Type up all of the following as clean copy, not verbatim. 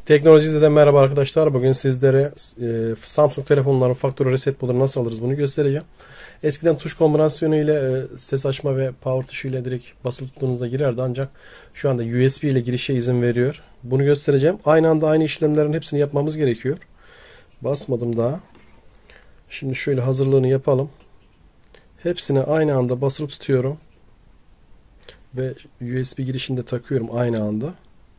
Teknolojiden merhaba arkadaşlar. Bugün sizlere Samsung telefonların faktörü reset modunu nasıl alırız bunu göstereceğim. Eskiden tuş kombinasyonu ile ses açma ve power tuşu ile direkt basılı tuttuğunuzda girerdi, ancak şu anda USB ile girişe izin veriyor. Bunu göstereceğim. Aynı anda aynı işlemlerin hepsini yapmamız gerekiyor. Basmadım daha. Şimdi şöyle hazırlığını yapalım. Hepsini aynı anda basılı tutuyorum ve USB girişini de takıyorum aynı anda.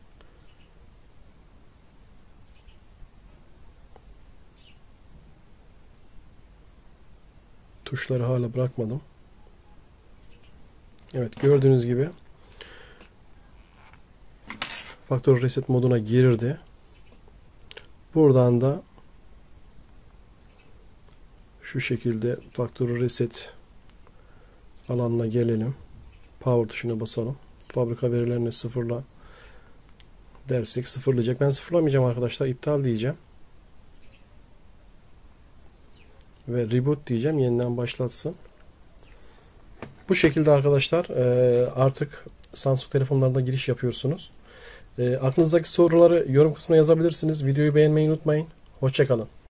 Tuşları hala bırakmadım. Evet, gördüğünüz gibi faktör reset moduna girdi. Buradan da şu şekilde faktör reset alanına gelelim. Power tuşuna basalım. Fabrika verilerini sıfırla dersek sıfırlayacak. Ben sıfırlamayacağım arkadaşlar. İptal diyeceğim. Ve reboot diyeceğim. Yeniden başlatsın. Bu şekilde arkadaşlar artık Samsung telefonlarında giriş yapıyorsunuz. Aklınızdaki soruları yorum kısmına yazabilirsiniz. Videoyu beğenmeyi unutmayın. Hoşça kalın.